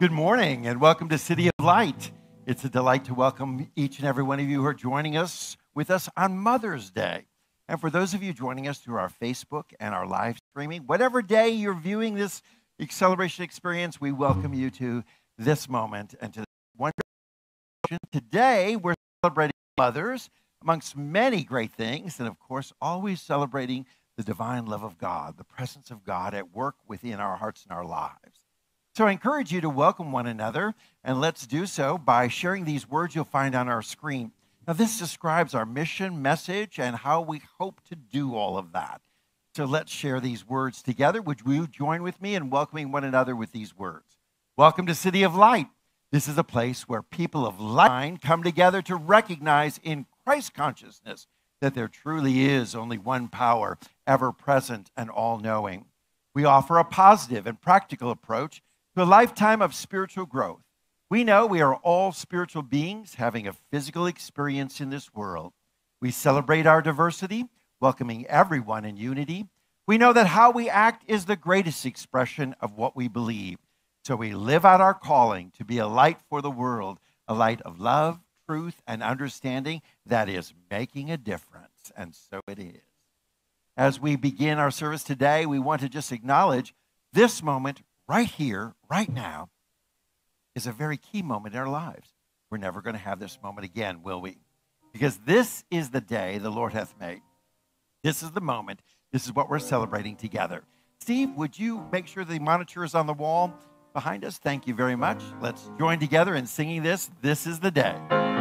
Good morning and welcome to City of Light. It's a delight to welcome each and every one of you who are joining us with us on Mother's Day. And for those of you joining us through our Facebook and our live streaming, whatever day you're viewing this celebration experience, we welcome you to this moment and to this wonderful. Today, we're celebrating mothers amongst many great things, and of course, always celebrating the divine love of God, the presence of God at work within our hearts and our lives. So I encourage you to welcome one another, and let's do so by sharing these words you'll find on our screen. Now, this describes our mission, message, and how we hope to do all of that. So let's share these words together. Would you join with me in welcoming one another with these words? Welcome to City of Light. This is a place where people of light come together to recognize in Christ consciousness that there truly is only one power, ever present and all-knowing. We offer a positive and practical approach to a lifetime of spiritual growth. We know we are all spiritual beings having a physical experience in this world. We celebrate our diversity, welcoming everyone in unity. We know that how we act is the greatest expression of what we believe. So we live out our calling to be a light for the world, a light of love, truth, and understanding that is making a difference. And so it is. As we begin our service today, we want to just acknowledge this moment right here, right now, is a very key moment in our lives. We're never going to have this moment again, will we? Because this is the day the Lord hath made. This is the moment. This is what we're celebrating together. Steve, would you make sure the monitor is on the wall behind us? Thank you very much. Let's join together in singing this. This is the day.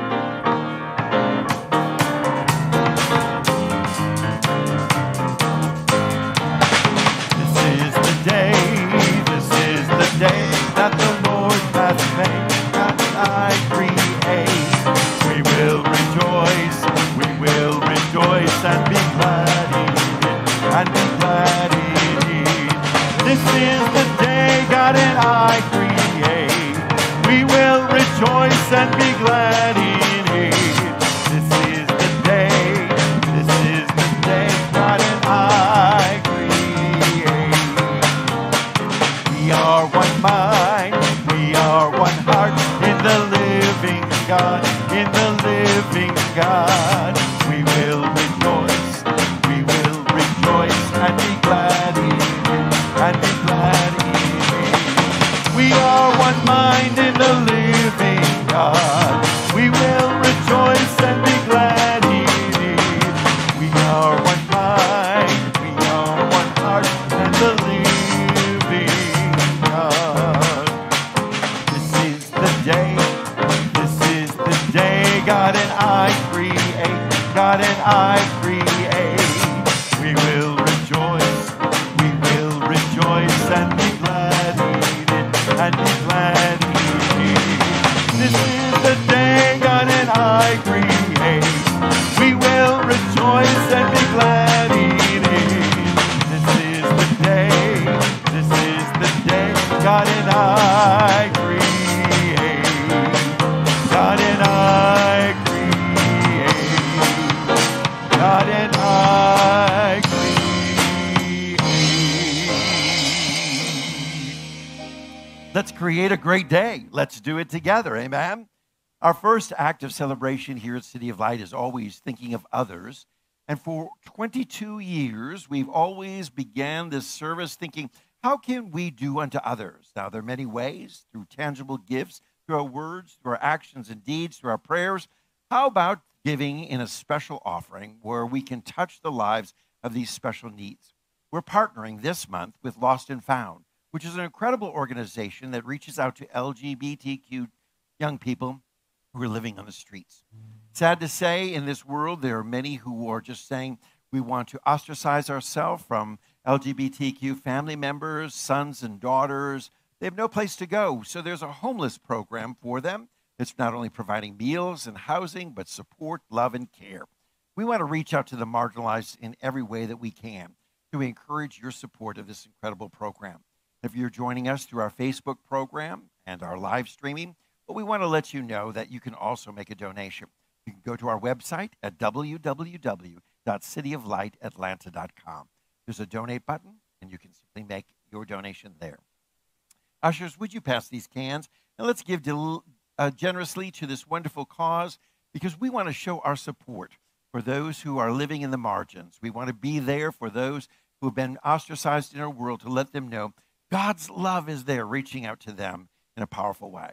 This is the day. The day that the Lord hath made, that I create. We will rejoice and be glad in it, and be glad in it. This is the day God and I create. We will rejoice and be glad in it. This is the day God and I create. We are one mind, we are one heart in the living God, in the living God. We will rejoice and be glad in it, and be glad in it. We are one mind in the living God. We will rejoice and be glad in it. We are one mind, we are one heart in the living God. This is the day God and I create, God and I create. We will rejoice and be glad in it, and be glad in it. This is the day God and I create. We will rejoice and be glad in it. This is the day God and I create. God and I create. God and I create. Let's create a great day. Let's do it together. Amen. Our first act of celebration here at City of Light is always thinking of others. And for 22 years, we've always began this service thinking, how can we do unto others? Now, there are many ways, through tangible gifts, through our words, through our actions and deeds, through our prayers. How about giving in a special offering where we can touch the lives of these special needs? We're partnering this month with Lost and Found, which is an incredible organization that reaches out to LGBTQ young people who are living on the streets. Sad to say, in this world, there are many who are just saying, we want to ostracize ourselves from LGBTQ family members, sons and daughters. They have no place to go. So there's a homeless program for them. It's not only providing meals and housing, but support, love, and care. We want to reach out to the marginalized in every way that we can to encourage your support of this incredible program. If you're joining us through our Facebook program and our live streaming, but we want to let you know that you can also make a donation. You can go to our website at www.cityoflightatlanta.com. There's a donate button, and you can simply make your donation there. Ushers, would you pass these cans? And let's give generously to this wonderful cause because we want to show our support for those who are living in the margins. We want to be there for those who have been ostracized in our world to let them know God's love is there, reaching out to them in a powerful way.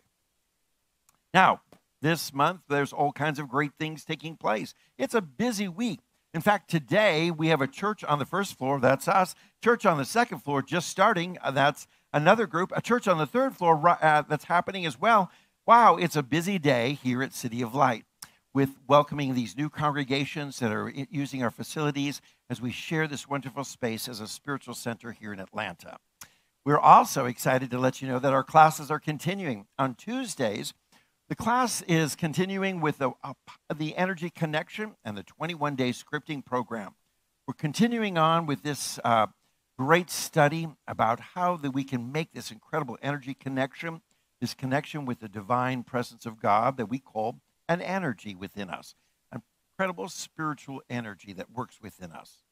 Now, this month, there's all kinds of great things taking place. It's a busy week. In fact, today we have a church on the first floor, that's us. Church on the second floor just starting, that's another group. A church on the third floor that's happening as well. Wow, it's a busy day here at City of Light with welcoming these new congregations that are using our facilities as we share this wonderful space as a spiritual center here in Atlanta. We're also excited to let you know that our classes are continuing. On Tuesdays, the class is continuing with the Energy Connection and the 21-day scripting program. We're continuing on with this great study about how that we can make this incredible energy connection, this connection with the divine presence of God that we call an energy within us, an incredible spiritual energy that works within us.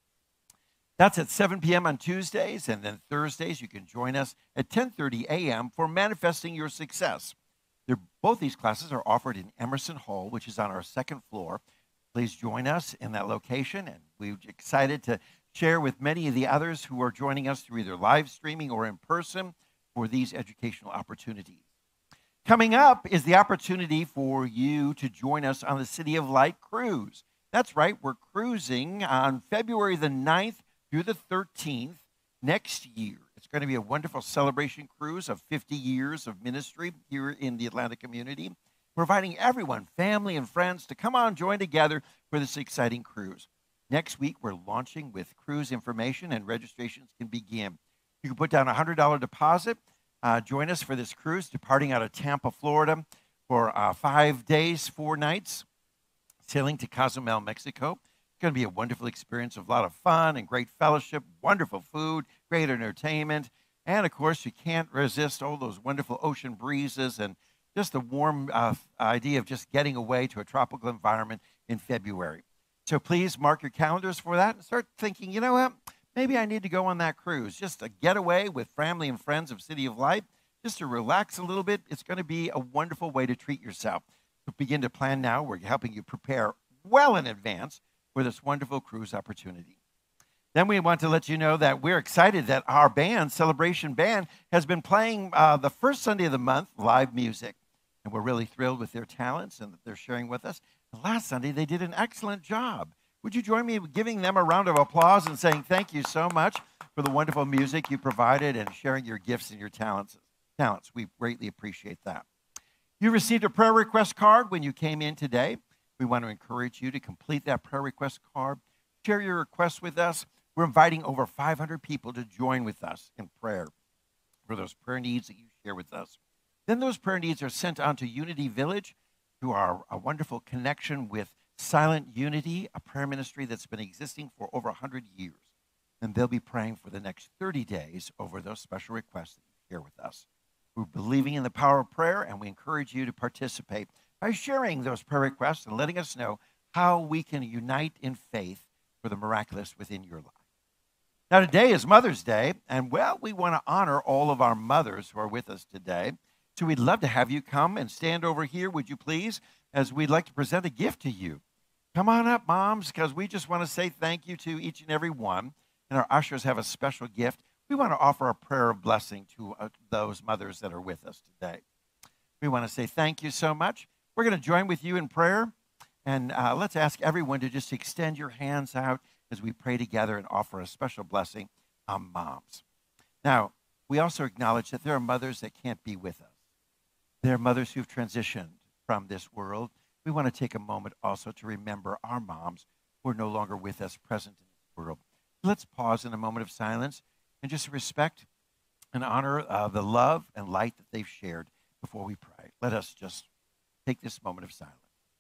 That's at 7 p.m. on Tuesdays, and then Thursdays you can join us at 10:30 a.m. for Manifesting Your Success. Both these classes are offered in Emerson Hall, which is on our second floor. Please join us in that location, and we're excited to share with many of the others who are joining us through either live streaming or in person for these educational opportunities. Coming up is the opportunity for you to join us on the City of Light Cruise. That's right, we're cruising on February the 9th through the 13th next year. It's going to be a wonderful celebration cruise of 50 years of ministry here in the Atlanta community, providing everyone, family and friends, to come on, join together for this exciting cruise. Next week, we're launching with cruise information, and registrations can begin. You can put down a $100 deposit. Join us for this cruise, departing out of Tampa, Florida, for 5 days, 4 nights, sailing to Cozumel, Mexico. It's going to be a wonderful experience of a lot of fun and great fellowship, wonderful food, great entertainment, and, of course, you can't resist all those wonderful ocean breezes and just the warm idea of just getting away to a tropical environment in February. So please mark your calendars for that and start thinking, you know what, maybe I need to go on that cruise, just a getaway with family and friends of City of Light, just to relax a little bit. It's going to be a wonderful way to treat yourself. So begin to plan now. We're helping you prepare well in advance for this wonderful cruise opportunity. Then we want to let you know that we're excited that our band, Celebration Band, has been playing the first Sunday of the month live music. And we're really thrilled with their talents and that they're sharing with us. And last Sunday, they did an excellent job. Would you join me in giving them a round of applause and saying thank you so much for the wonderful music you provided and sharing your gifts and your talents. We greatly appreciate that. You received a prayer request card when you came in today. We want to encourage you to complete that prayer request card. Share your requests with us. We're inviting over 500 people to join with us in prayer for those prayer needs that you share with us. Then those prayer needs are sent on to Unity Village through a wonderful connection with Silent Unity, a prayer ministry that's been existing for over 100 years. And they'll be praying for the next 30 days over those special requests that you share with us. We're believing in the power of prayer, and we encourage you to participate by sharing those prayer requests and letting us know how we can unite in faith for the miraculous within your life. Now, today is Mother's Day, and, well, we want to honor all of our mothers who are with us today. So we'd love to have you come and stand over here, would you please, as we'd like to present a gift to you. Come on up, moms, because we just want to say thank you to each and every one. And our ushers have a special gift. We want to offer a prayer of blessing to those mothers that are with us today. We want to say thank you so much. We're going to join with you in prayer. And let's ask everyone to just extend your hands out as we pray together and offer a special blessing on moms. Now, we also acknowledge that there are mothers that can't be with us. There are mothers who've transitioned from this world. We want to take a moment also to remember our moms who are no longer with us, present in this world. Let's pause in a moment of silence and just respect and honor the love and light that they've shared before we pray. Let us just take this moment of silence.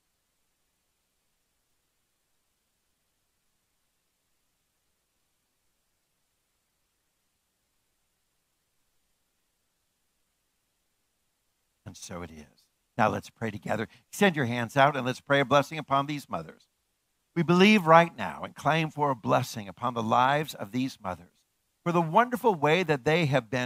And so it is. Now let's pray together. Extend your hands out and let's pray a blessing upon these mothers. We believe right now and claim for a blessing upon the lives of these mothers, for the wonderful way that they have been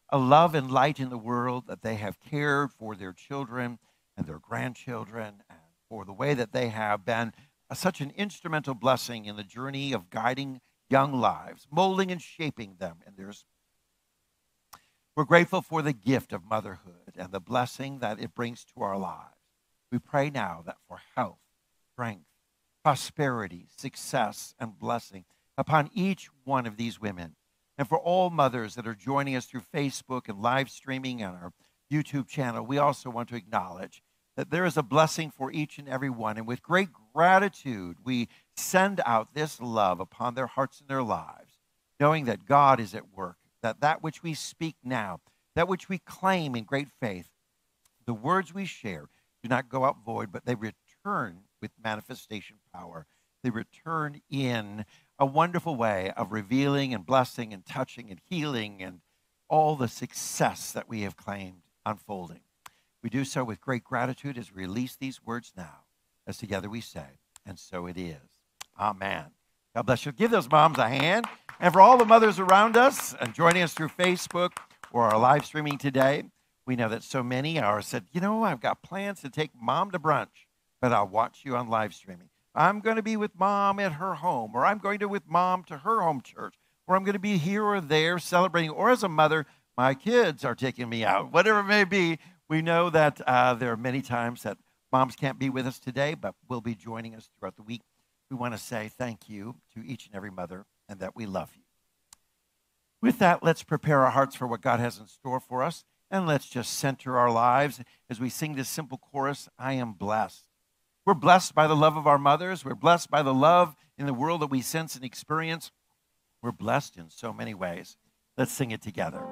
a love and light in the world, that they have cared for their children and their grandchildren, and for the way that they have been such an instrumental blessing in the journey of guiding young lives, molding and shaping them in their spirit. We're grateful for the gift of motherhood and the blessing that it brings to our lives. We pray now that for health, strength, prosperity, success, and blessing upon each one of these women. And for all mothers that are joining us through Facebook and live streaming and our YouTube channel, we also want to acknowledge that there is a blessing for each and every one. And with great gratitude, we send out this love upon their hearts and their lives, knowing that God is at work, that which we speak now, that which we claim in great faith, the words we share do not go out void, but they return with manifestation power. They return in a wonderful way of revealing and blessing and touching and healing and all the success that we have claimed unfolding. We do so with great gratitude as we release these words now, as together we say, and so it is. Amen. God bless you. Give those moms a hand. And for all the mothers around us and joining us through Facebook or our live streaming today, we know that so many are said, you know, I've got plans to take mom to brunch, but I'll watch you on live streaming. I'm going to be with mom at her home, or I'm going to with mom to her home church, or I'm going to be here or there celebrating, or as a mother, my kids are taking me out. Whatever it may be, we know that there are many times that moms can't be with us today, but will be joining us throughout the week. We want to say thank you to each and every mother and that we love you. With that, let's prepare our hearts for what God has in store for us, and let's just center our lives as we sing this simple chorus, I am blessed. We're blessed by the love of our mothers. We're blessed by the love in the world that we sense and experience. We're blessed in so many ways. Let's sing it together.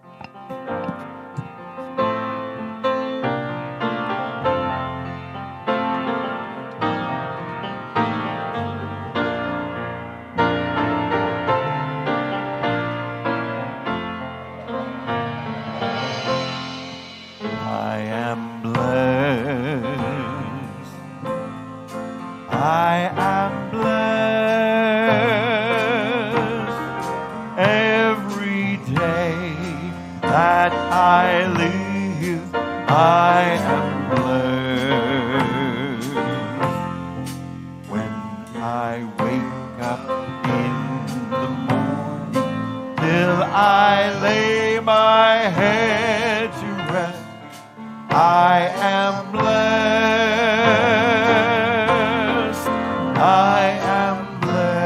I am blessed every day that I live. I am blessed when I wake up in the morning till I lay my head to rest. I am blessed. I am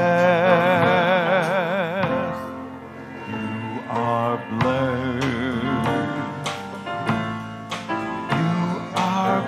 blessed. You are blessed. You are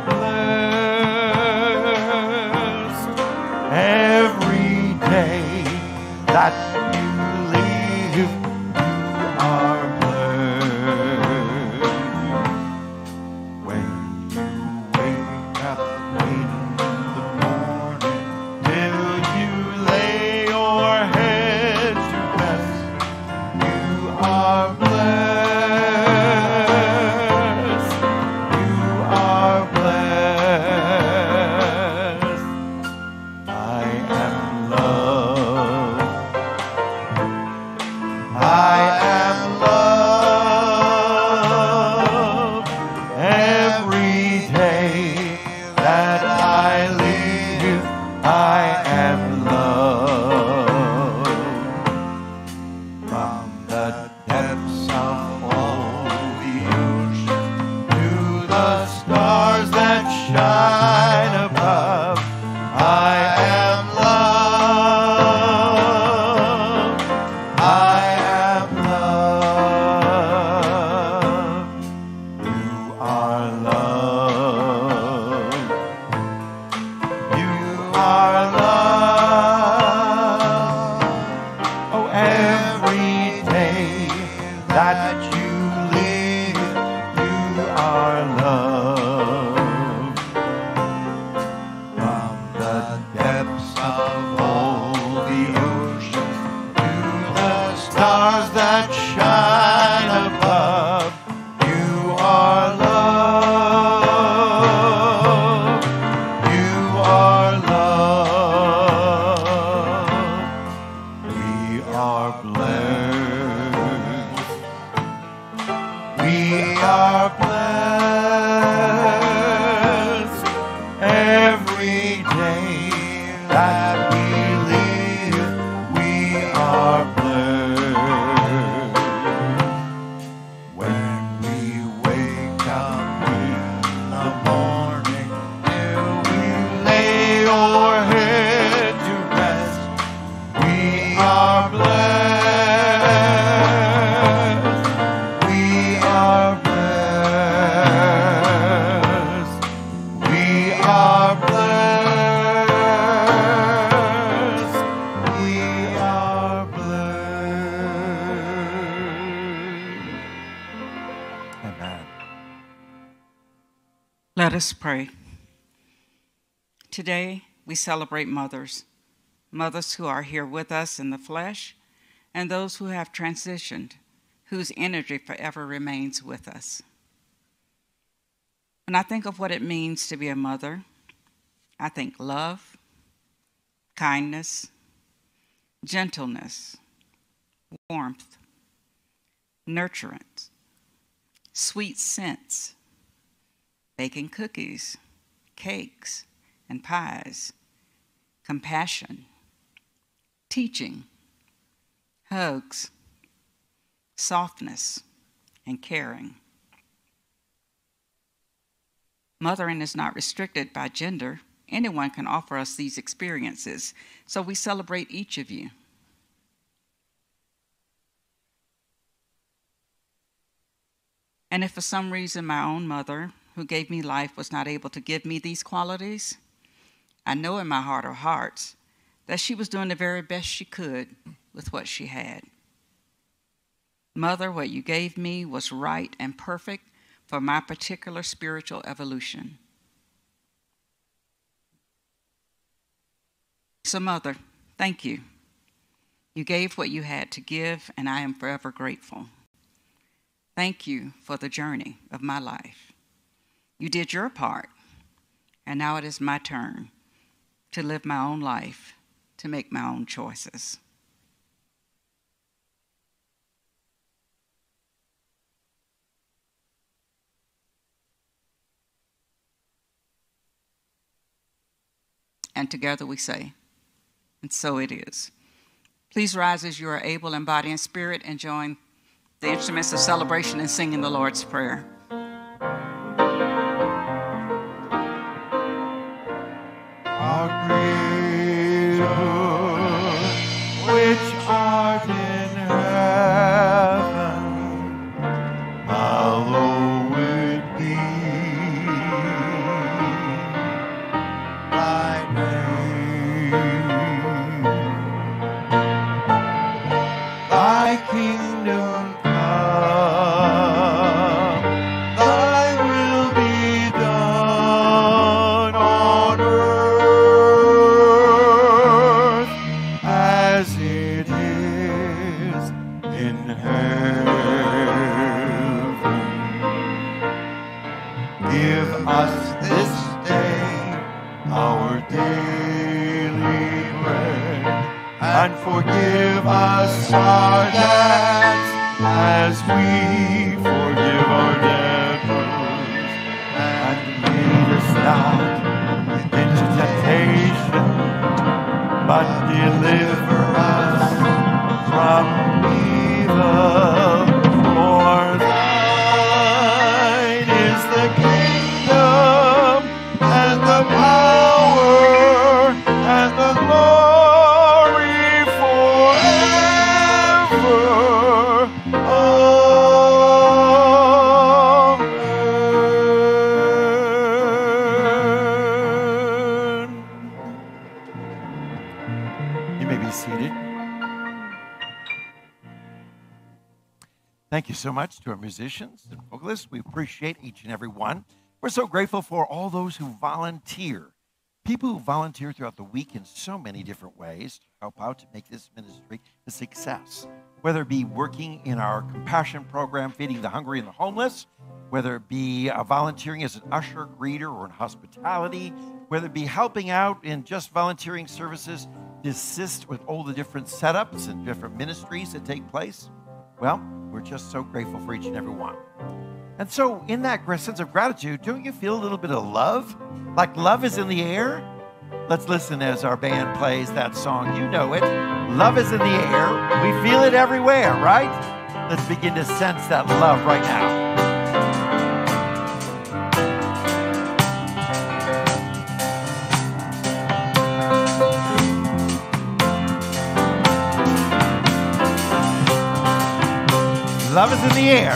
blessed every day that you live. You are blessed when you wake up in the morning till you lay your head to rest. You are blessed. You are blessed. I am loved. I am loved every day that I live. I am loved from the depths of all the ocean to the stars that shine above. I am loved. I am loved. You are loved. You are loved. Oh, every day that you live, you are loved. Let us pray. Today, we celebrate mothers, mothers who are here with us in the flesh, and those who have transitioned, whose energy forever remains with us. When I think of what it means to be a mother, I think love, kindness, gentleness, warmth, nurturance, sweet scents, baking cookies, cakes, and pies, compassion, teaching, hugs, softness, and caring. Mothering is not restricted by gender. Anyone can offer us these experiences, so we celebrate each of you. And if for some reason my own mother, who gave me life, was not able to give me these qualities, I know in my heart of hearts that she was doing the very best she could with what she had. Mother, what you gave me was right and perfect for my particular spiritual evolution. So, Mother, thank you. You gave what you had to give, and I am forever grateful. Thank you for the journey of my life. You did your part, and now it is my turn to live my own life, to make my own choices. And together we say, and so it is. Please rise as you are able in body and spirit and join the instruments of celebration in singing the Lord's Prayer. Our Creator, which art in heaven, hallowed be thy name. Thy kingdom come, thy will be done on earth as it is in heaven. Give us this day our daily bread, and forgive us our debts as we forgive our debtors. And lead us not into temptation, but deliver us from evil. For thine is the kingdom and the power and the glory forever. Amen. You may be seated. Thank you so much to our musicians and vocalists. We appreciate each and every one. We're so grateful for all those who volunteer. People who volunteer throughout the week in so many different ways to help out to make this ministry a success. Whether it be working in our compassion program, feeding the hungry and the homeless, whether it be volunteering as an usher, greeter, or in hospitality, whether it be helping out in just volunteering services to assist with all the different setups and different ministries that take place. Well, we're just so grateful for each and every one. And so in that sense of gratitude, don't you feel a little bit of love? Like love is in the air? Let's listen as our band plays that song. You know it. Love is in the air. We feel it everywhere, right? Let's begin to sense that love right now. Love is in the air.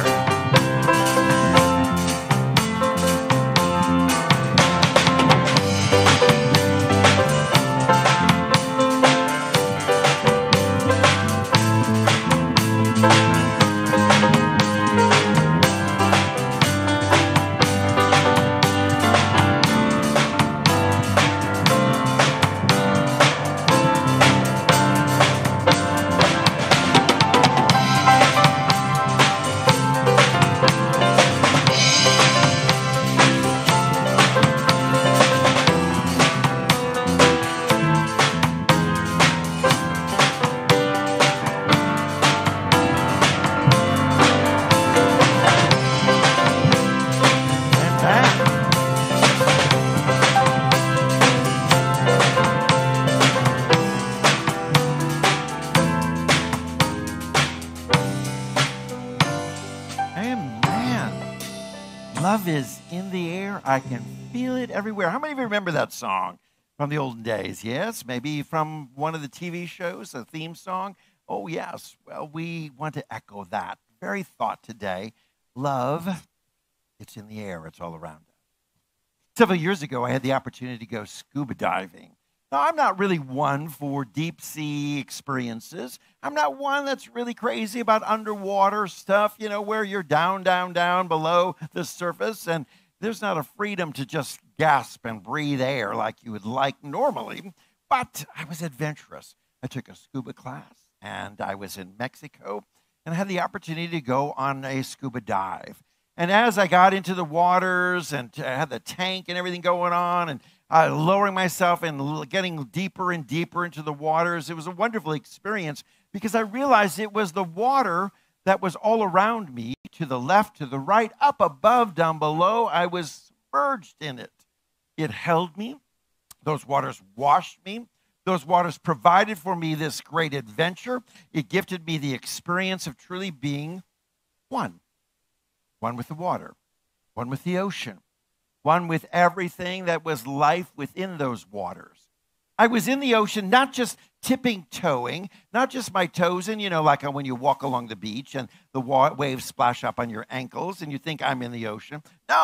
love is in the air. I can feel it everywhere. How many of you remember that song from the olden days? Yes, maybe from one of the TV shows, a theme song. Oh, yes. Well, we want to echo that very thought today. Love, it's in the air. It's all around us. Several years ago, I had the opportunity to go scuba diving. Now, I'm not really one for deep sea experiences. I'm not one that's really crazy about underwater stuff, you know, where you're down below the surface, and there's not a freedom to just gasp and breathe air like you would like normally. But I was adventurous. I took a scuba class, and I was in Mexico, and I had the opportunity to go on a scuba dive. And as I got into the waters and I had the tank and everything going on, and lowering myself and getting deeper and deeper into the waters, it was a wonderful experience because I realized it was the water that was all around me, to the left, to the right, up above, down below. I was submerged in it. It held me. Those waters washed me. Those waters provided for me this great adventure. It gifted me the experience of truly being one. One with the water, one with the ocean, one with everything that was life within those waters. I was in the ocean, not just tipping-toeing, not just my toes in, you know, like when you walk along the beach and the waves splash up on your ankles and you think I'm in the ocean.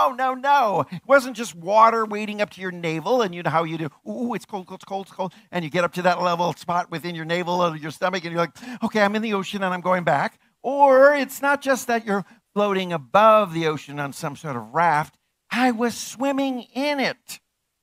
No. It wasn't just water wading up to your navel, and you know how you do, ooh, it's cold, and you get up to that level spot within your navel or your stomach and you're like, okay, I'm in the ocean and I'm going back. Or it's not just that you're floating above the ocean on some sort of raft. I was swimming in it.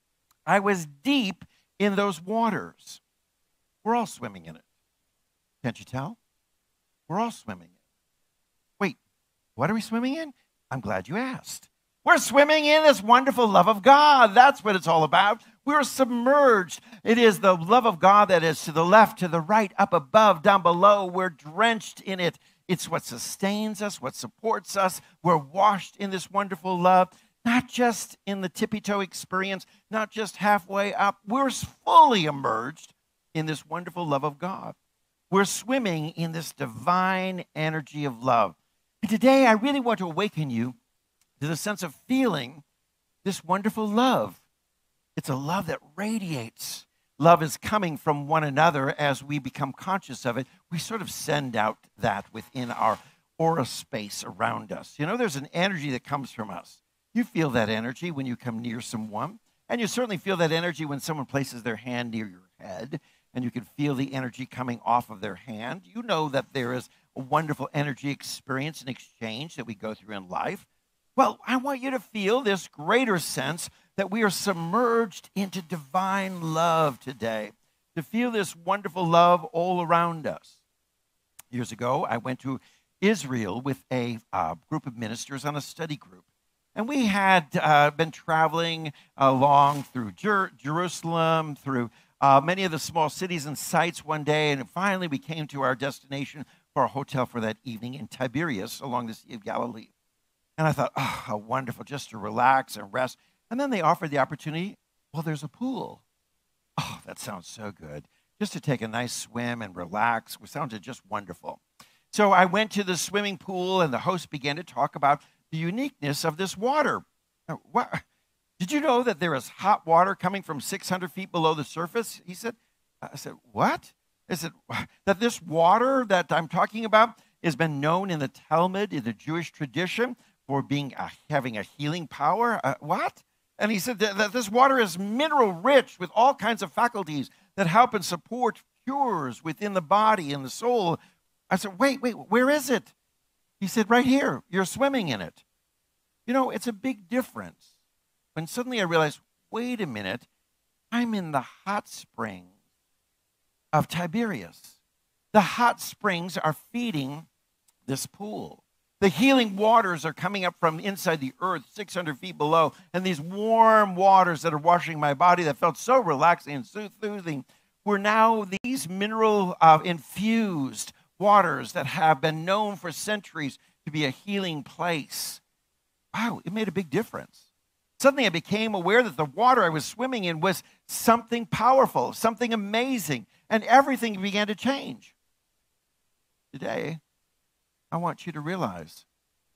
I was deep in those waters. We're all swimming in it. Can't you tell? We're all swimming in it. Wait, what are we swimming in? I'm glad you asked. We're swimming in this wonderful love of God. That's what it's all about. We're submerged. It is the love of God that is to the left, to the right, up above, down below. We're drenched in it. It's what sustains us, what supports us. We're washed in this wonderful love, not just in the tippy-toe experience, not just halfway up. We're fully immersed in this wonderful love of God. We're swimming in this divine energy of love. And today, I really want to awaken you to the sense of feeling this wonderful love. It's a love that radiates. Love is coming from one another. As we become conscious of it, we sort of send out that within our aura space around us. You know, there's an energy that comes from us. You feel that energy when you come near someone, and you certainly feel that energy when someone places their hand near your head, and you can feel the energy coming off of their hand. You know that there is a wonderful energy experience and exchange that we go through in life. Well, I want you to feel this greater sense that we are submerged into divine love today, to feel this wonderful love all around us. Years ago, I went to Israel with a group of ministers on a study group. And we had been traveling along through Jerusalem, through many of the small cities and sites one day, and finally we came to our destination for a hotel for that evening in Tiberias along the Sea of Galilee. And I thought, oh, how wonderful, just to relax and rest. And then they offered the opportunity, well, there's a pool. Oh, that sounds so good. Just to take a nice swim and relax. It sounded just wonderful. So I went to the swimming pool, and the host began to talk about the uniqueness of this water. What? Did you know that there is hot water coming from 600 feet below the surface? He said. I said, what? I said, that this water that I'm talking about has been known in the Talmud, in the Jewish tradition, for being having a healing power. What? And he said that this water is mineral rich with all kinds of faculties that help and support cures within the body and the soul. I said, wait, where is it? He said, right here, you're swimming in it. You know, it's a big difference. When suddenly I realized, wait a minute, I'm in the hot springs of Tiberias. The hot springs are feeding this pool. The healing waters are coming up from inside the earth, 600 feet below, and these warm waters that are washing my body that felt so relaxing and soothing were now these mineral-infused waters that have been known for centuries to be a healing place. Wow, it made a big difference. Suddenly I became aware that the water I was swimming in was something powerful, something amazing, and everything began to change. Today, I want you to realize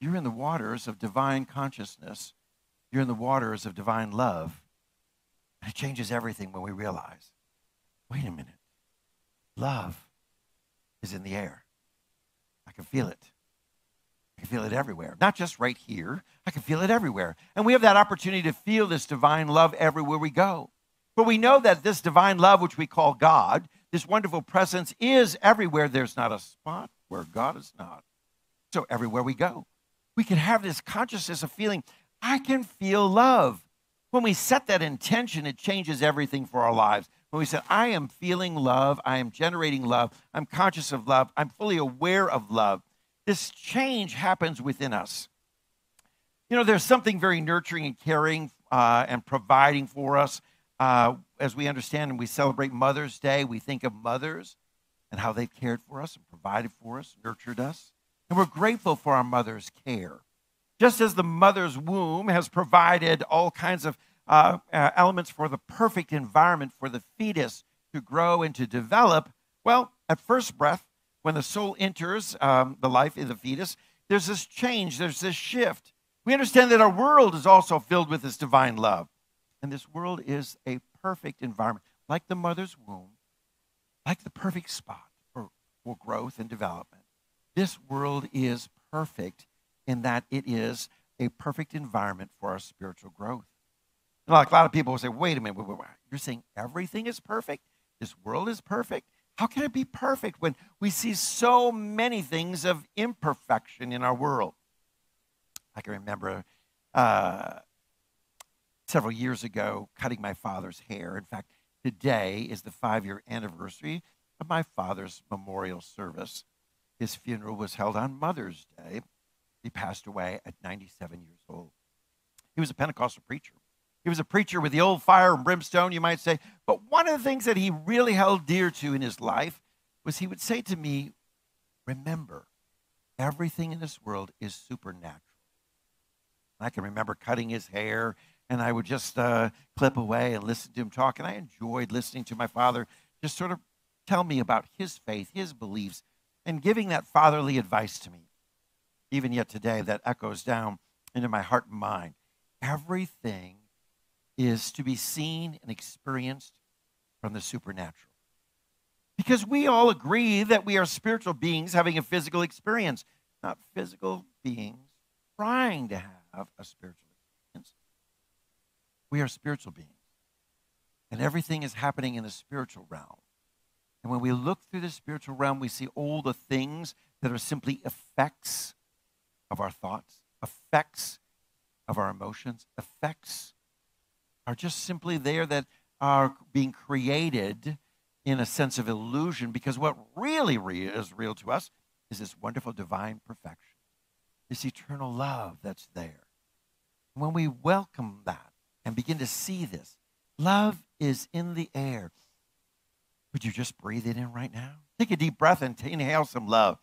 you're in the waters of divine consciousness. You're in the waters of divine love. And it changes everything when we realize, wait a minute, love is in the air. I can feel it. I can feel it everywhere. Not just right here. I can feel it everywhere. And we have that opportunity to feel this divine love everywhere we go. But we know that this divine love, which we call God, this wonderful presence is everywhere. There's not a spot where God is not. So everywhere we go, we can have this consciousness of feeling, I can feel love. When we set that intention, it changes everything for our lives. When we say, I am feeling love, I am generating love, I'm conscious of love, I'm fully aware of love, this change happens within us. You know, there's something very nurturing and caring and providing for us. As we understand and we celebrate Mother's Day, we think of mothers and how they've cared for us and provided for us, nurtured us. And we're grateful for our mother's care. Just as the mother's womb has provided all kinds of elements for the perfect environment for the fetus to grow and to develop, well, at first breath, when the soul enters the life of the fetus, there's this change, there's this shift. We understand that our world is also filled with this divine love. And this world is a perfect environment, like the mother's womb, like the perfect spot for growth and development. This world is perfect in that it is a perfect environment for our spiritual growth. And like a lot of people will say, wait a minute, you're saying everything is perfect? This world is perfect? How can it be perfect when we see so many things of imperfection in our world? I can remember several years ago cutting my father's hair. In fact, today is the 5-year anniversary of my father's memorial service. His funeral was held on Mother's Day. He passed away at 97 years old. He was a Pentecostal preacher. He was a preacher with the old fire and brimstone, you might say. But one of the things that he really held dear to in his life was he would say to me, remember, everything in this world is supernatural. I can remember cutting his hair, and I would just clip away and listen to him talk. And I enjoyed listening to my father just sort of tell me about his faith, his beliefs, and giving that fatherly advice to me. Even yet today, that echoes down into my heart and mind. Everything is to be seen and experienced from the supernatural. Because we all agree that we are spiritual beings having a physical experience, not physical beings trying to have a spiritual experience. We are spiritual beings. And everything is happening in the spiritual realm. And when we look through the spiritual realm, we see all the things that are simply effects of our thoughts, effects of our emotions, effects are just simply there that are being created in a sense of illusion, because what really is real to us is this wonderful divine perfection, this eternal love that's there. When we welcome that and begin to see this, love is in the air. Would you just breathe it in right now? Take a deep breath and inhale some love.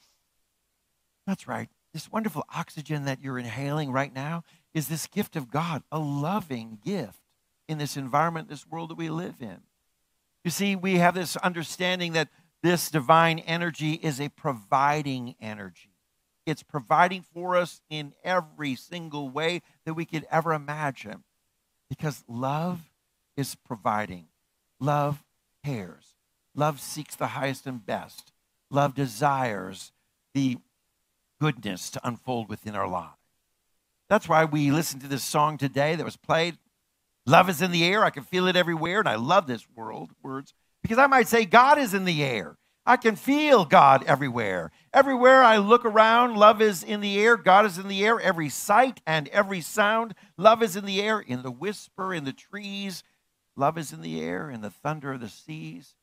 That's right. This wonderful oxygen that you're inhaling right now is this gift of God, a loving gift in this environment, this world that we live in. You see, we have this understanding that this divine energy is a providing energy. It's providing for us in every single way that we could ever imagine. Because love is providing. Love cares. Love seeks the highest and best. Love desires the goodness to unfold within our lives. That's why we listened to this song today that was played. Love is in the air. I can feel it everywhere. And I love this words, because I might say God is in the air. I can feel God everywhere. Everywhere I look around, love is in the air. God is in the air. Every sight and every sound, love is in the air. In the whisper, in the trees, love is in the air. In the thunder of the seas,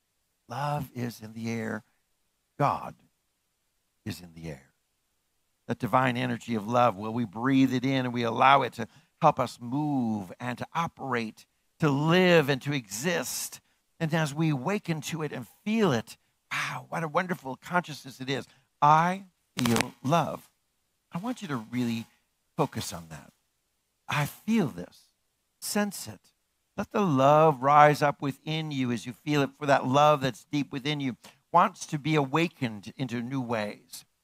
love is in the air. God is in the air. That divine energy of love, will we breathe it in and we allow it to help us move and to operate, to live and to exist. And as we awaken to it and feel it, wow, what a wonderful consciousness it is. I feel love. I want you to really focus on that. I feel this. Sense it. Let the love rise up within you as you feel it, for that love that's deep within you wants to be awakened into new ways.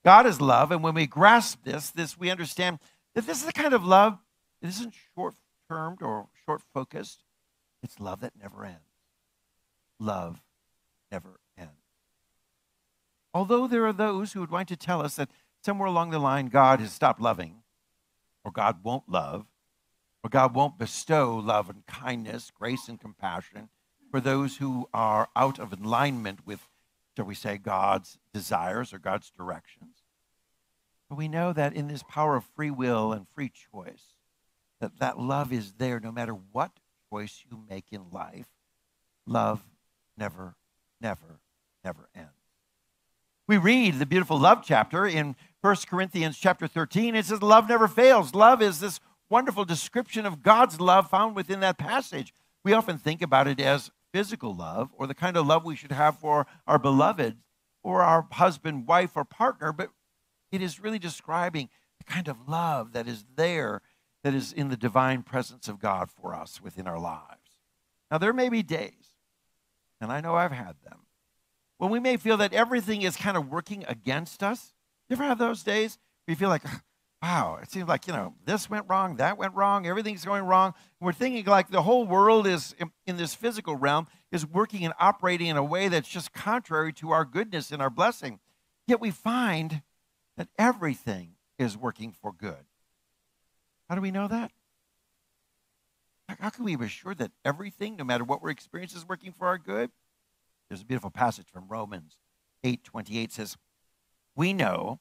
God is love, and when we grasp this, we understand that this is the kind of love that isn't short-termed or short-focused. It's love that never ends. Love never ends. Although there are those who would want to tell us that somewhere along the line God has stopped loving, or God won't love, or God won't bestow love and kindness, grace and compassion for those who are out of alignment with, shall we say, God's desires or God's directions. But we know that in this power of free will and free choice, that love is there no matter what choice you make in life. Love never, never, never ends. We read the beautiful love chapter in 1 Corinthians chapter 13. It says love never fails. Love is this wonderful description of God's love found within that passage. We often think about it as physical love or the kind of love we should have for our beloved or our husband, wife, or partner, but it is really describing the kind of love that is there, that is in the divine presence of God for us within our lives. Now, there may be days, and I know I've had them, when we may feel that everything is kind of working against us. You ever have those days where you feel like, wow, it seems like, this went wrong, that went wrong, everything's going wrong. We're thinking like the whole world is, in this physical realm, is working and operating in a way that's just contrary to our goodness and our blessing. Yet we find that everything is working for good. How do we know that? How can we be assured that everything, no matter what we're experiencing, is working for our good? There's a beautiful passage from Romans 8:28 says, we know,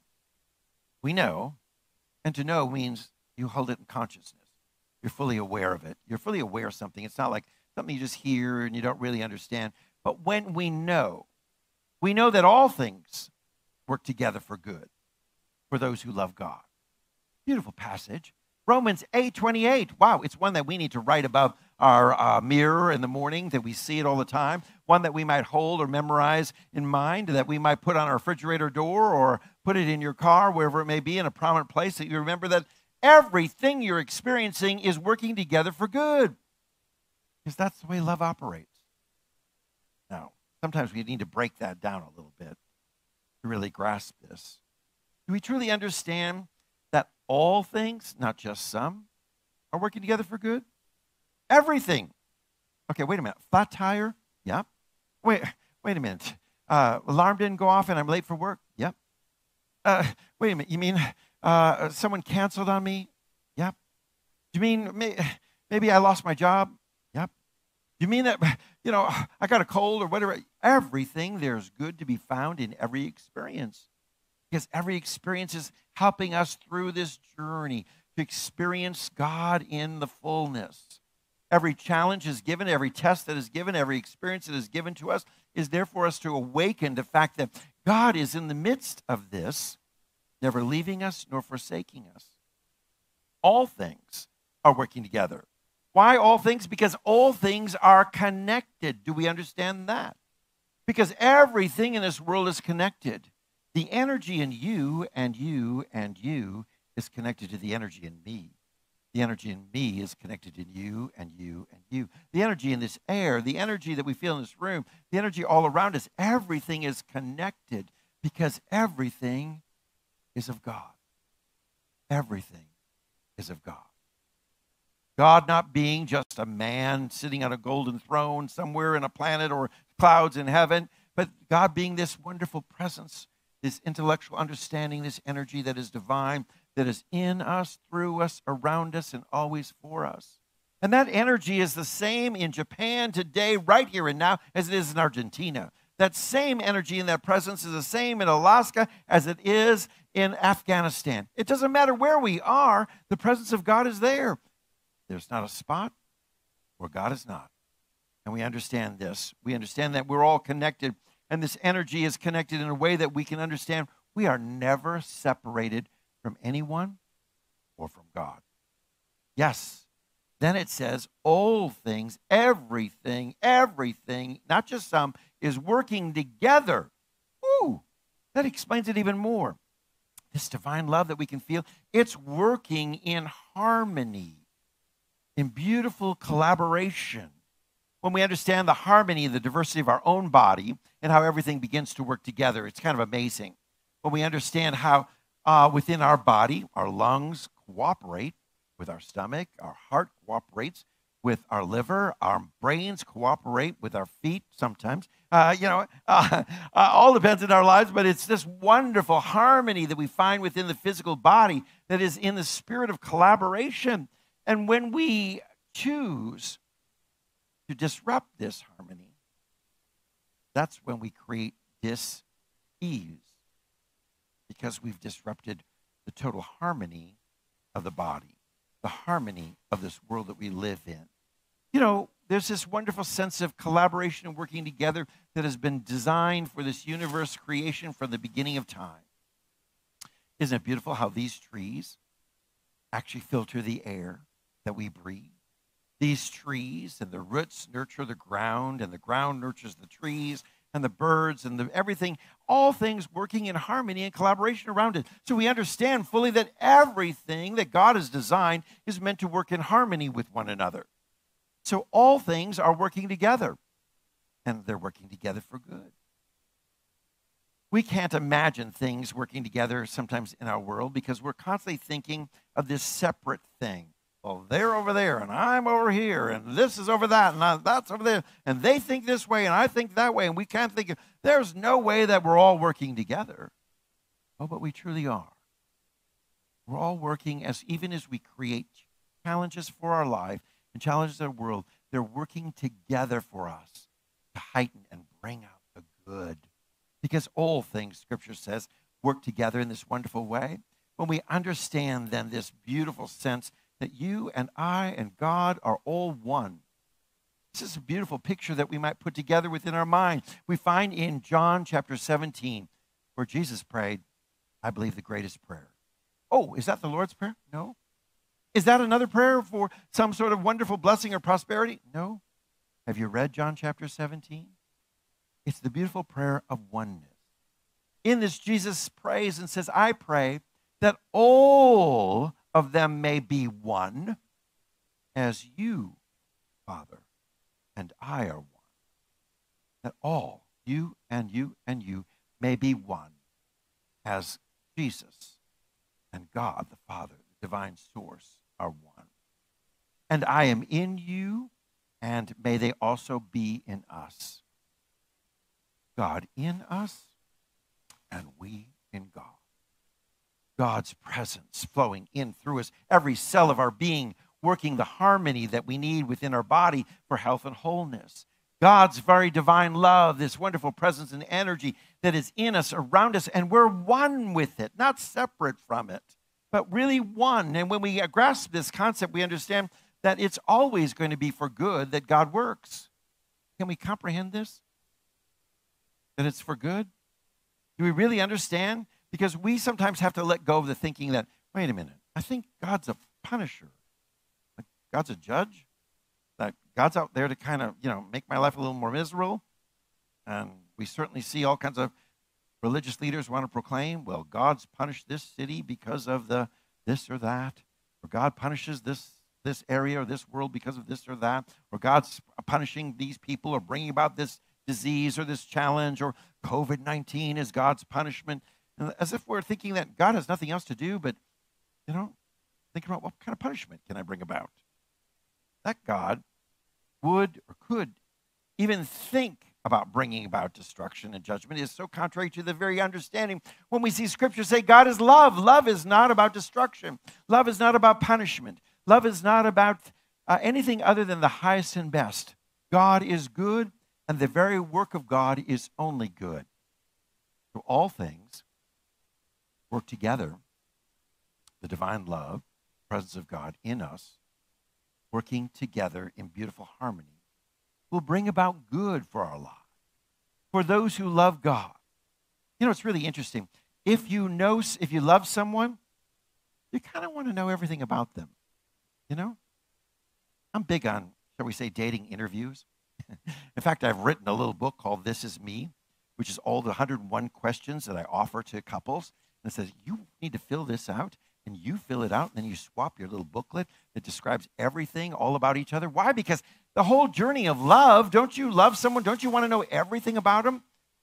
and to know means you hold it in consciousness. You're fully aware of it. You're fully aware of something. It's not like something you just hear and you don't really understand. But when we know that all things work together for good for those who love God. Beautiful passage. Romans 8:28. Wow, it's one that we need to write above our mirror in the morning, that we see it all the time. One that we might hold or memorize in mind, that we might put on our refrigerator door or put it in your car, wherever it may be, in a prominent place, that you remember that everything you're experiencing is working together for good. Because that's the way love operates. Now, sometimes we need to break that down a little bit to really grasp this. Do we truly understand that all things, not just some, are working together for good? Everything. Okay, wait a minute. Flat tire? Yep. Wait a minute. Alarm didn't go off and I'm late for work? Yep. Wait a minute. You mean someone canceled on me? Yep. Do you mean maybe I lost my job? Yep. Do you mean that, I got a cold or whatever? Everything, there's good to be found in every experience. Because every experience is helping us through this journey to experience God in the fullness. Every challenge is given, every test that is given, every experience that is given to us is there for us to awaken the fact that God is in the midst of this, never leaving us nor forsaking us. All things are working together. Why all things? Because all things are connected. Do we understand that? Because everything in this world is connected. The energy in you and you and you is connected to the energy in me. The energy in me is connected in you and you and you. The energy in this air, the energy that we feel in this room, the energy all around us, everything is connected because everything is of God. Everything is of God. God not being just a man sitting on a golden throne somewhere in a planet or clouds in heaven, but God being this wonderful presence, this intellectual understanding, this energy that is divine, that is in us, through us, around us, and always for us. And that energy is the same in Japan today, right here and now, as it is in Argentina. That same energy and that presence is the same in Alaska as it is in Afghanistan. It doesn't matter where we are, the presence of God is there. There's not a spot where God is not. And we understand this. We understand that we're all connected, and this energy is connected in a way that we can understand we are never separated from anyone or from God. Yes. Then it says all things, everything, not just some, is working together. Ooh, that explains it even more. This divine love that we can feel, it's working in harmony, in beautiful collaboration. When we understand the harmony and the diversity of our own body and how everything begins to work together, it's kind of amazing. when we understand how within our body, our lungs cooperate with our stomach, our heart cooperates with our liver, our brains cooperate with our feet sometimes. All depends in our lives, but it's this wonderful harmony that we find within the physical body that is in the spirit of collaboration. And when we choose to disrupt this harmony, that's when we create dis-ease, because we've disrupted the total harmony of the body, the harmony of this world that we live in. There's this wonderful sense of collaboration and working together that has been designed for this universe creation from the beginning of time. Isn't it beautiful how these trees actually filter the air that we breathe? These trees and the roots nurture the ground, and the ground nurtures the trees and the birds and everything, all things working in harmony and collaboration around it. So we understand fully that everything that God has designed is meant to work in harmony with one another. So all things are working together, and they're working together for good. We can't imagine things working together sometimes in our world because we're constantly thinking of this separate thing. Well, they're over there, and I'm over here, and this is over that, and that's over there, and they think this way, and I think that way, and we can't think of, there's no way that we're all working together. Oh, but we truly are. We're all working even as we create challenges for our life and challenges our world, they're working together for us to heighten and bring out the good. Because all things, Scripture says, work together in this wonderful way. When we understand then this beautiful sense that you and I and God are all one. This is a beautiful picture that we might put together within our mind. We find in John chapter 17, where Jesus prayed, I believe, the greatest prayer. Oh, is that the Lord's Prayer? No. Is that another prayer for some sort of wonderful blessing or prosperity? No. Have you read John chapter 17? It's the beautiful prayer of oneness. In this, Jesus prays and says, I pray that all of them may be one, as you, Father, and I are one. That all, you and you and you, may be one, as Jesus and God, the Father, the divine source, are one. And I am in you, and may they also be in us. God in us, and we in God. God's presence flowing in through us, every cell of our being, working the harmony that we need within our body for health and wholeness. God's very divine love, this wonderful presence and energy that is in us, around us, and we're one with it, not separate from it, but really one. And when we grasp this concept, we understand that it's always going to be for good that God works. Can we comprehend this? That it's for good? Do we really understand? Because we sometimes have to let go of the thinking that, wait a minute, I think God's a punisher. Like God's a judge. That God's out there to kind of, make my life a little more miserable. And we certainly see all kinds of religious leaders want to proclaim, well, God's punished this city because of the this or that. Or God punishes this area or this world because of this or that. Or God's punishing these people or bringing about this disease or this challenge, or COVID-19 is God's punishment. As if we're thinking that God has nothing else to do but, think about what kind of punishment can I bring about? That God would or could even think about bringing about destruction and judgment is so contrary to the very understanding when we see Scripture say God is love. Love is not about destruction. Love is not about punishment. Love is not about anything other than the highest and best. God is good, and the very work of God is only good. So all things work together, the divine love, presence of God in us, working together in beautiful harmony, will bring about good for our lives, for those who love God. It's really interesting. If you love someone, you kind of want to know everything about them. I'm big on, shall we say, dating interviews. In fact, I've written a little book called This Is Me, which is all the 101 questions that I offer to couples. And it says, you need to fill this out, and you fill it out, and then you swap your little booklet that describes everything all about each other. Why? Because the whole journey of love, don't you love someone? Don't you want to know everything about them?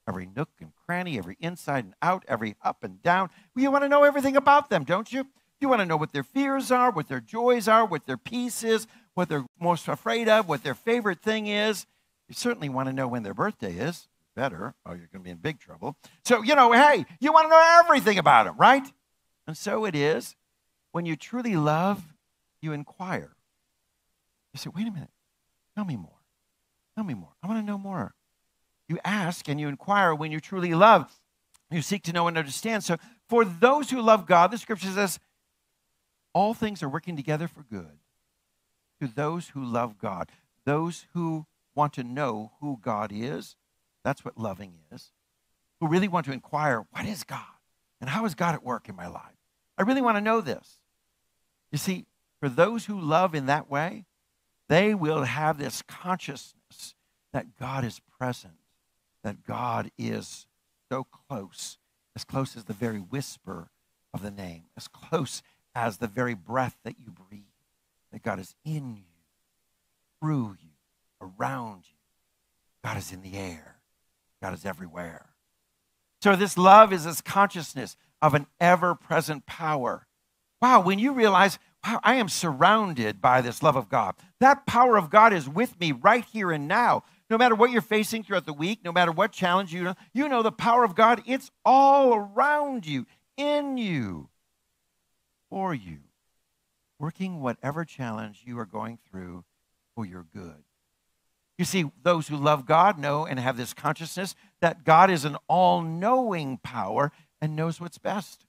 every nook and cranny, every inside and out, every up and down. Well, you want to know everything about them, don't you? You want to know what their fears are, what their joys are, what their peace is, what they're most afraid of, what their favorite thing is. You certainly want to know when their birthday is. Better, or you're going to be in big trouble. So, hey, you want to know everything about them, right? And so it is. When you truly love, you inquire. You say, wait a minute, tell me more. Tell me more. I want to know more. You ask and you inquire when you truly love. You seek to know and understand. So for those who love God, the scripture says, all things are working together for good to those who love God, those who want to know who God is. That's what loving is. Who really want to inquire, what is God? And how is God at work in my life? I really want to know this. You see, for those who love in that way, they will have this consciousness that God is present, that God is so close as the very whisper of the name, as close as the very breath that you breathe, that God is in you, through you, around you. God is in the air. God is everywhere. So this love is this consciousness of an ever-present power. Wow, when you realize, wow, I am surrounded by this love of God. That power of God is with me right here and now. No matter what you're facing throughout the week, no matter what challenge you know the power of God, it's all around you, in you, for you, working whatever challenge you are going through for your good. You see, those who love God know and have this consciousness that God is an all-knowing power and knows what's best.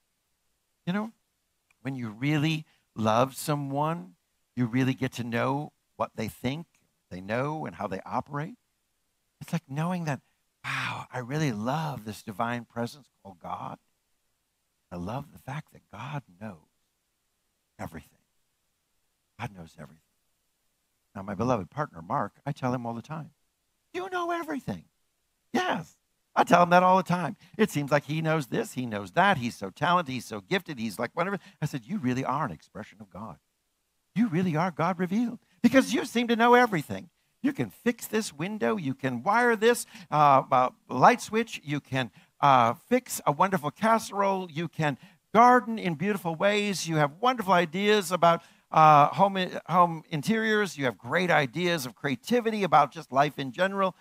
When you really love someone, you really get to know what they think, they know, and how they operate. It's like knowing that, wow, I really love this divine presence called God. I love the fact that God knows everything. God knows everything. Now, my beloved partner, Mark, I tell him all the time, you know everything. Yes, I tell him that all the time. It seems like he knows this, he knows that. He's so talented, he's so gifted, he's like whatever. I said, you really are an expression of God. You really are God revealed because you seem to know everything. You can fix this window. You can wire this light switch. You can fix a wonderful casserole. You can garden in beautiful ways. You have wonderful ideas about home interiors. You have great ideas of creativity about just life in general.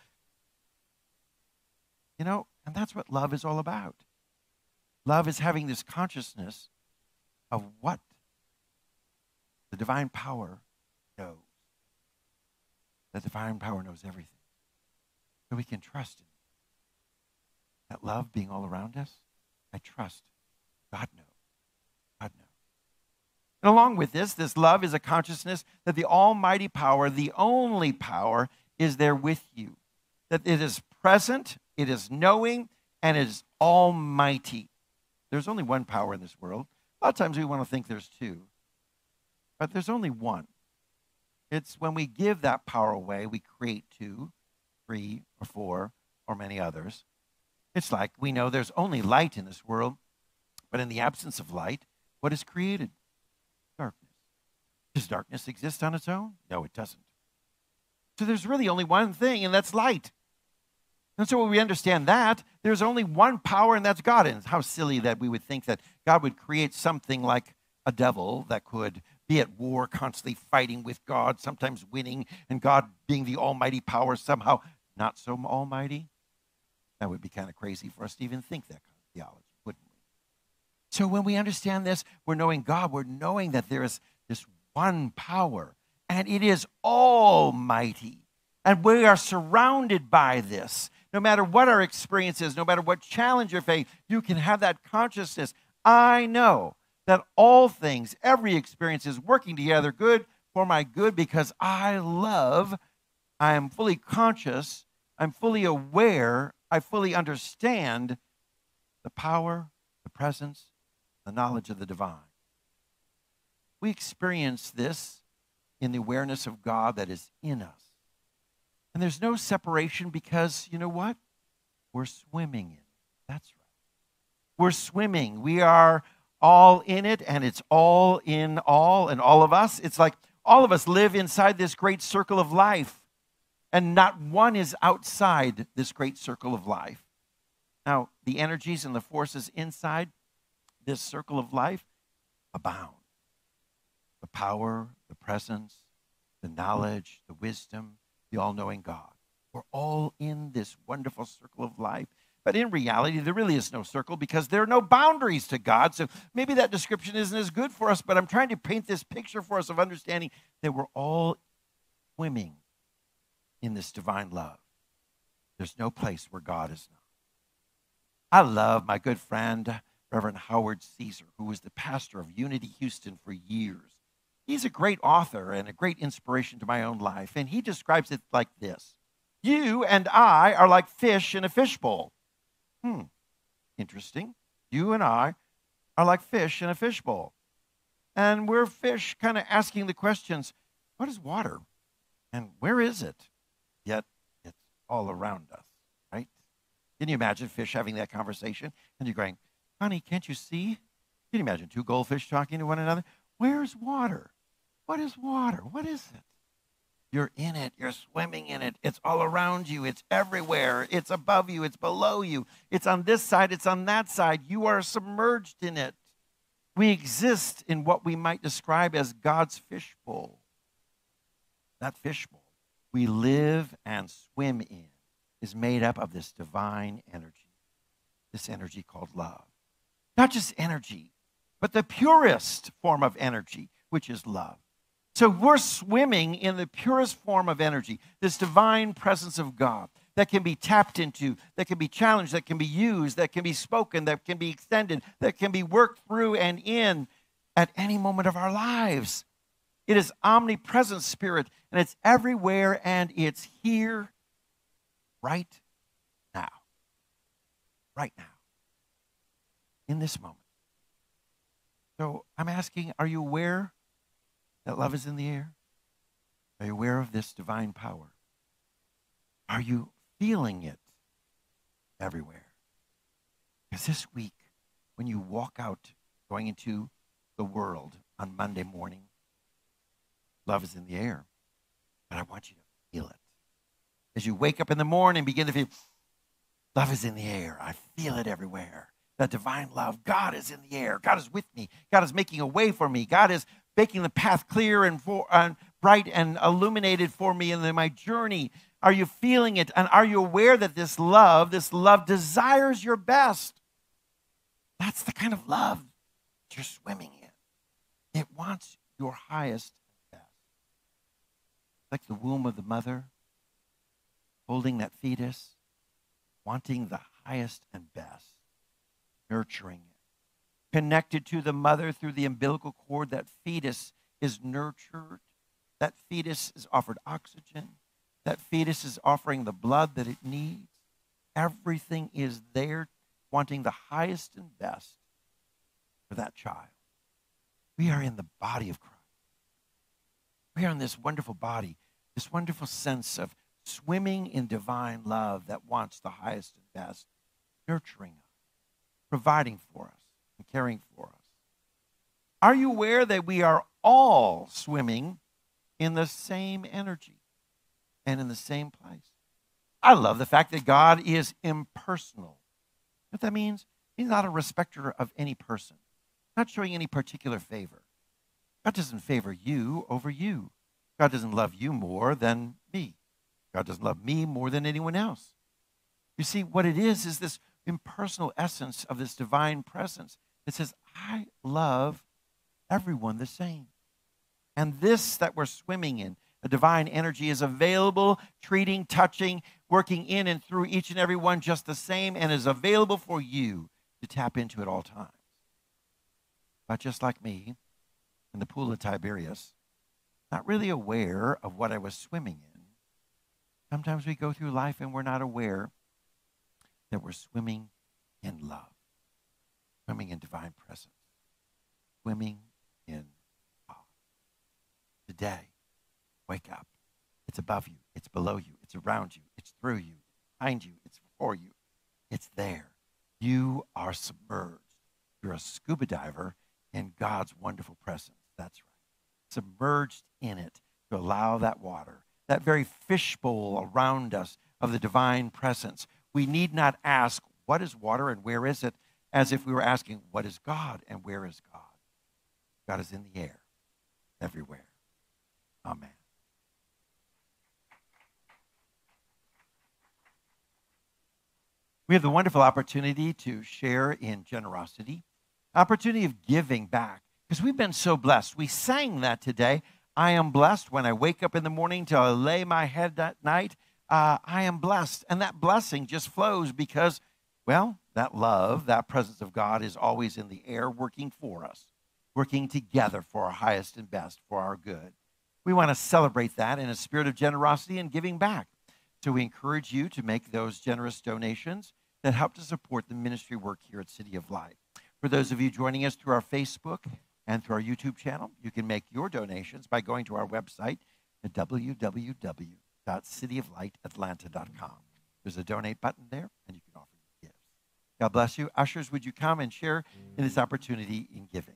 And that's what love is all about. Love is having this consciousness of what the divine power knows. The divine power knows everything. So we can trust in it. That love being all around us, I trust God knows. God knows. And along with this love is a consciousness that the almighty power, the only power, is there with you. That it is present, it is knowing, and it is almighty. There's only one power in this world. A lot of times we want to think there's two. But there's only one. It's when we give that power away, we create 2, 3, or 4, or many others. It's like we know there's only light in this world, but in the absence of light, what is created? Darkness. Does darkness exist on its own? No, it doesn't. So there's really only one thing, and that's light. And so when we understand that, there's only one power, and that's God. And how silly that we would think that God would create something like a devil that could be at war, constantly fighting with God, sometimes winning, and God being the almighty power somehow not so almighty. That would be kind of crazy for us to even think that kind of theology, wouldn't we? So when we understand this, we're knowing God, we're knowing that there is this one power, and it is almighty. And we are surrounded by this. No matter what our experience is, no matter what challenge you're facing, you can have that consciousness. I know that all things, every experience is working together good for my good because I love, I am fully conscious, I'm fully aware, I fully understand the power, the presence, the knowledge of the divine. We experience this in the awareness of God that is in us. And there's no separation because, you know what? We're swimming in it. That's right. We're swimming. We are all in it, and it's all in all, and all of us. It's like all of us live inside this great circle of life. and not one is outside this great circle of life. Now, the energies and the forces inside this circle of life abound. The power, the presence, the knowledge, the wisdom, the all-knowing God. We're all in this wonderful circle of life. But in reality, there really is no circle because there are no boundaries to God. So maybe that description isn't as good for us, but I'm trying to paint this picture for us of understanding that we're all swimming in this divine love. There's no place where God is not. I love my good friend, Reverend Howard Caesar, who was the pastor of Unity Houston for years. He's a great author and a great inspiration to my own life, and he describes it like this. You and I are like fish in a fishbowl. Interesting. You and I are like fish in a fishbowl. And we're fish kind of asking the questions, what is water? And where is it? Yet it's all around us, right? Can you imagine fish having that conversation? And you're going, honey, can't you see? Can you imagine two goldfish talking to one another? Where's water? What is water? What is it? You're in it. You're swimming in it. It's all around you. It's everywhere. It's above you. It's below you. It's on this side. It's on that side. You are submerged in it. We exist in what we might describe as God's fishbowl. That fishbowl we live and swim in is made up of this divine energy, this energy called love. Not just energy, but the purest form of energy, which is love. So we're swimming in the purest form of energy, this divine presence of God that can be tapped into, that can be challenged, that can be used, that can be spoken, that can be extended, that can be worked through and in at any moment of our lives. It is omnipresent spirit, and it's everywhere, and it's here right now. Right now. In this moment. So I'm asking, are you aware that love is in the air? Are you aware of this divine power? Are you feeling it everywhere? Because this week, when you walk out going into the world on Monday morning, love is in the air. But I want you to feel it. As you wake up in the morning, begin to feel, love is in the air. I feel it everywhere. That divine love. God is in the air. God is with me. God is making a way for me. God is making the path clear and bright and illuminated for me in my journey. Are you feeling it? And are you aware that this love desires your best? That's the kind of love you're swimming in. It wants your highest and best. Like the womb of the mother, holding that fetus, wanting the highest and best. Nurturing it. Connected to the mother through the umbilical cord, that fetus is nurtured. That fetus is offered oxygen. That fetus is offering the blood that it needs. Everything is there, wanting the highest and best for that child. We are in the body of Christ. We are in this wonderful body, this wonderful sense of swimming in divine love that wants the highest and best, nurturing us, providing for us, and caring for us. Are you aware that we are all swimming in the same energy and in the same place? I love the fact that God is impersonal. What that means? He's not a respecter of any person, not showing any particular favor. God doesn't favor you over you. God doesn't love you more than me. God doesn't love me more than anyone else. You see, what it is this impersonal essence of this divine presence that says, I love everyone the same. And this that we're swimming in, a divine energy, is available, treating, touching, working in and through each and every one just the same, and is available for you to tap into at all times. But just like me in the pool of Tiberias, not really aware of what I was swimming in, sometimes we go through life and we're not aware that we're swimming in love, swimming in divine presence, swimming in God. Today, wake up. It's above you. It's below you. It's around you. It's through you. Behind you. It's for you. It's there. You are submerged. You're a scuba diver in God's wonderful presence. That's right. Submerged in it to allow that water, that very fishbowl around us of the divine presence. We need not ask, what is water and where is it? As if we were asking, what is God and where is God? God is in the air, everywhere. Amen. We have the wonderful opportunity to share in generosity, opportunity of giving back, because we've been so blessed. We sang that today. I am blessed when I wake up in the morning till I lay my head at night. I am blessed. And that blessing just flows because, well, that love, that presence of God is always in the air working for us, working together for our highest and best, for our good. We want to celebrate that in a spirit of generosity and giving back. So we encourage you to make those generous donations that help to support the ministry work here at City of Light. For those of you joining us through our Facebook and through our YouTube channel, you can make your donations by going to our website at www.cityoflightatlanta.com. There's a donate button there, and you can offer your gifts. God bless you. Ushers, would you come and share in this opportunity in giving?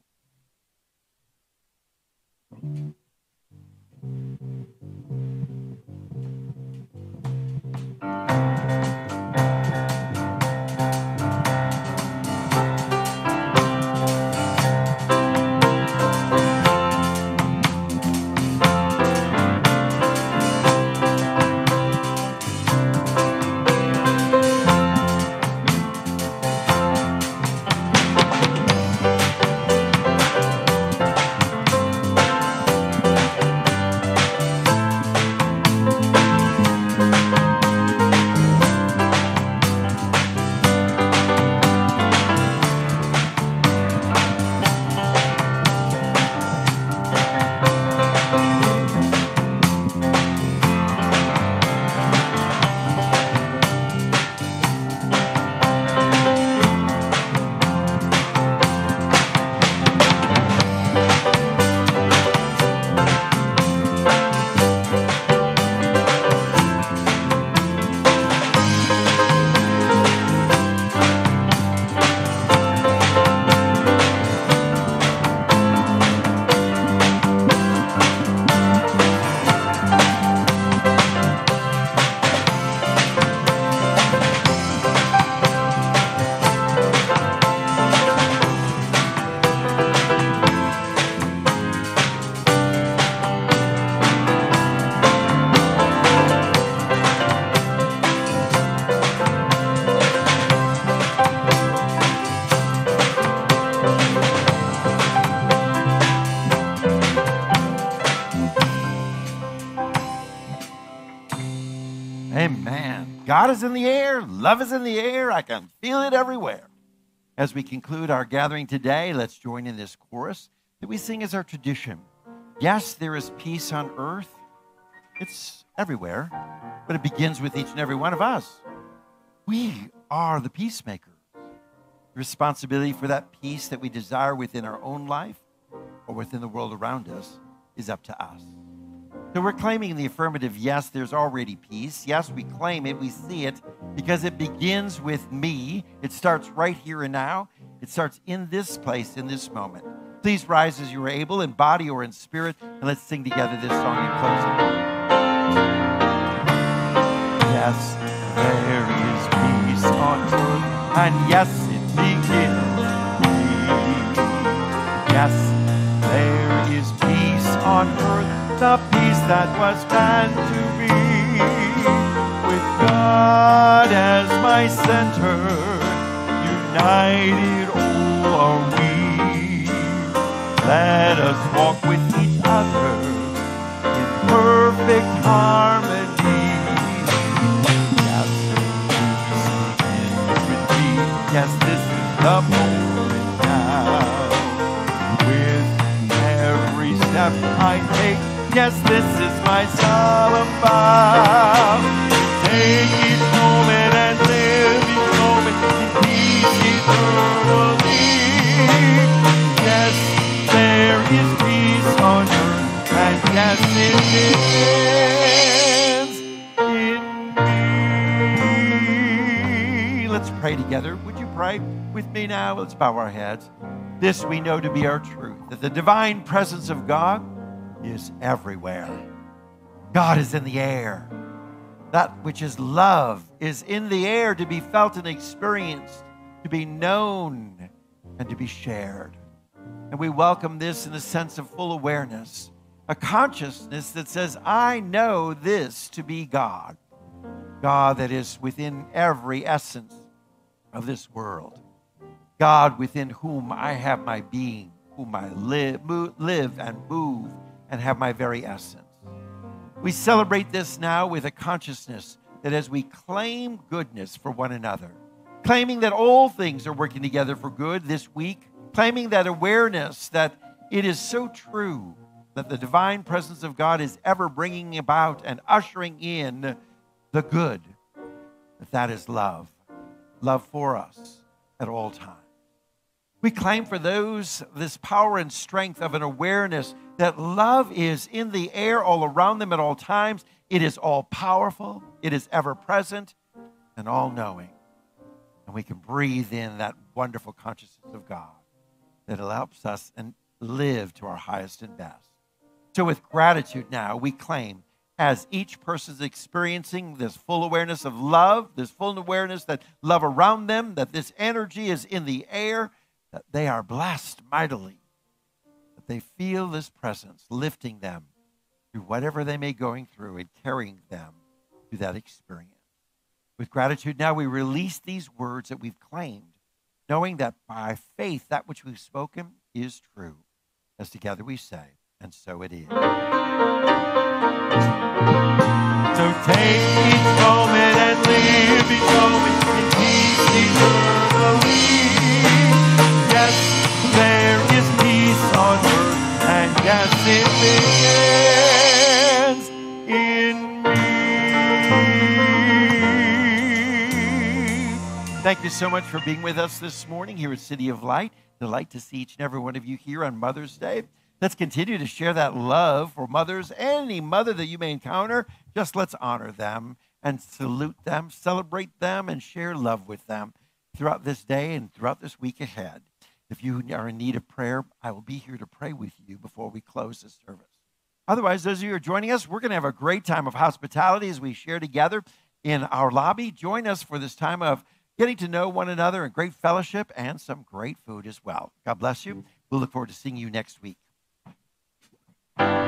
Amen. God is in the air. Love is in the air. I can feel it everywhere. As we conclude our gathering today, let's join in this chorus that we sing as our tradition. Yes, there is peace on earth. It's everywhere, but it begins with each and every one of us. We are the peacemakers. The responsibility for that peace that we desire within our own life or within the world around us is up to us. So we're claiming the affirmative, yes, there's already peace. Yes, we claim it, we see it, because it begins with me. It starts right here and now. It starts in this place, in this moment. Please rise as you are able, in body or in spirit, and let's sing together this song in closing. Yes, there is peace on earth, and yes, it begins with me. Yes, there is peace on earth, the peace that was meant to be, with God as my center, united all are we. Let us walk with each other in perfect harmony. Yes, peace begins with me. Yes, this is the moment now. With every step I take, yes, this is my solemn vow. Take each moment and live each moment in peace eternally. Yes, there is peace on earth, and yes, it begins in me. Let's pray together. Would you pray with me now? Let's bow our heads. This we know to be our truth, that the divine presence of God is everywhere. God is in the air. That which is love is in the air to be felt and experienced, to be known and to be shared. And we welcome this in a sense of full awareness, a consciousness that says, I know this to be God, God that is within every essence of this world, God within whom I have my being, whom I live and move and have my very essence. We celebrate this now with a consciousness that as we claim goodness for one another, claiming that all things are working together for good this week, claiming that awareness that it is so true that the divine presence of God is ever bringing about and ushering in the good, that is love, love for us at all times. We claim for those this power and strength of an awareness that love is in the air all around them at all times. It is all powerful, it is ever present and all knowing. And we can breathe in that wonderful consciousness of God that helps us and live to our highest and best. So with gratitude now, we claim as each person is experiencing this full awareness of love, this full awareness that love around them, that this energy is in the air, that they are blessed mightily, that they feel this presence lifting them through whatever they may be going through and carrying them through that experience. With gratitude now, we release these words that we've claimed, knowing that by faith, that which we've spoken is true. As together we say, and so it is. So take each moment and live each moment in peace eternally. Yes, there is peace on earth, and yes, it begins in me. Thank you so much for being with us this morning here at City of Light. Delight to see each and every one of you here on Mother's Day. Let's continue to share that love for mothers. Any mother that you may encounter, just let's honor them and salute them, celebrate them, and share love with them throughout this day and throughout this week ahead. If you are in need of prayer, I will be here to pray with you before we close this service. Otherwise, those of you who are joining us, we're going to have a great time of hospitality as we share together in our lobby. Join us for this time of getting to know one another and great fellowship and some great food as well. God bless you. We'll look forward to seeing you next week.